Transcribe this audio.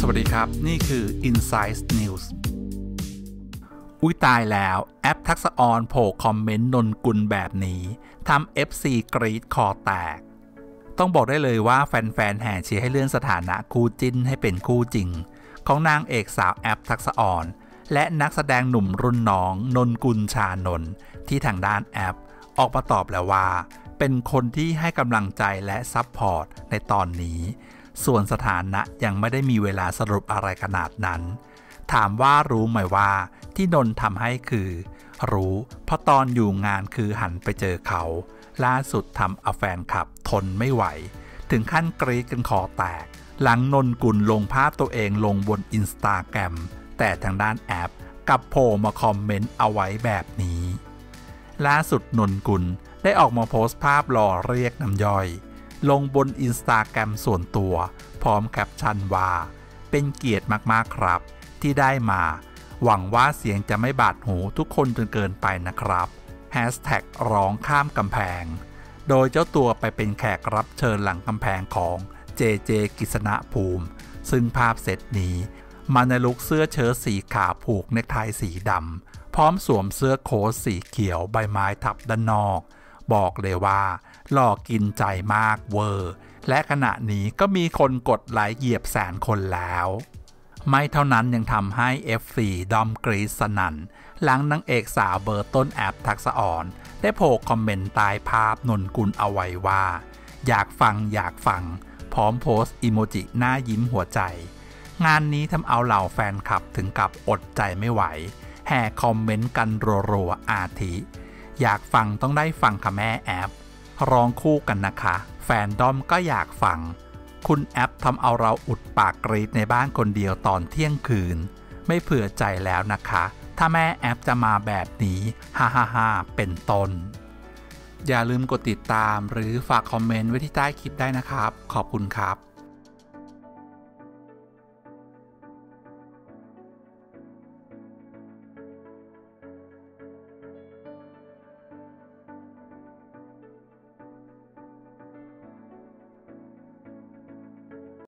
วัสดีครับนี่คือ Insights News อุ้ยตายแล้วแอปทักษะออนโผล่คอมเมนต์นนกุลแบบนี้ทำ FC กรี๊ดคอแตกต้องบอกได้เลยว่าแฟนๆแห่เชียร์ให้เลื่อนสถานะคู่จิ้นให้เป็นคู่จริงของนางเอกสาวแอปทักษะออนและนักแสดงหนุ่มรุ่นน้องนนกุลชานนท์ที่ทางด้านแอปออกมาตอบแล้วว่าเป็นคนที่ให้กำลังใจและซัพพอร์ตในตอนนี้ส่วนสถานะยังไม่ได้มีเวลาสรุปอะไรขนาดนั้นถามว่ารู้ไหมว่าที่นนทำให้คือรู้เพราะตอนอยู่งานคือหันไปเจอเขาล่าสุดทำเอาแฟนคลับทนไม่ไหวถึงขั้นกรี๊ดกันคอแตกหลังนนกุลลงภาพตัวเองลงบนอินสตาแกรมแต่ทางด้านแอปกับโผล่มาคอมเมนต์เอาไว้แบบนี้ล่าสุดนนกุลได้ออกมาโพสต์ภาพหล่อเรียกน้ำย่อยลงบนอินสตาแกรมส่วนตัวพร้อมแคปชั่นว่าเป็นเกียรติมากๆครับที่ได้มาหวังว่าเสียงจะไม่บาดหูทุกคนจนเกินไปนะครับแฮชแท็กร้องข้ามกำแพงโดยเจ้าตัวไปเป็นแขกรับเชิญหลังกำแพงของเจกฤษณภูมิซึ่งภาพเซตนี้มาในลุคเสื้อเชิ้ตสีขาวผูกเนคไทสีดำพร้อมสวมเสื้อโค้ทสีเขียวใบไม้ทับด้านนอกบอกเลยว่าหล่อกินใจมากเวอร์และขณะนี้ก็มีคนกดไลค์เหยียบ100,000 คนแล้วไม่เท่านั้นยังทำให้ F4 ดอมกรีซสนั่นหลังนางเอกสาวเบอร์ต้นแอปทักษะออนได้โพสต์คอมเมนต์ใต้ภาพนนกุลเอาไว้ว่าอยากฟังพร้อมโพสต์อีโมจิหน้ายิ้มหัวใจงานนี้ทำเอาเหล่าแฟนคลับถึงกับอดใจไม่ไหวแห่คอมเมนต์กันรัวๆอาทิอยากฟังต้องได้ฟังค่ะแม่แอปร้องคู่กันนะคะแฟนดอมก็อยากฟังคุณแอปทำเอาเราอุดปากกรีดในบ้านคนเดียวตอนเที่ยงคืนไม่เผื่อใจแล้วนะคะถ้าแม่แอปจะมาแบบนี้ฮ่าเป็นต้นอย่าลืมกดติดตามหรือฝากคอมเมนต์ไว้ที่ใต้คลิปได้นะครับขอบคุณครับ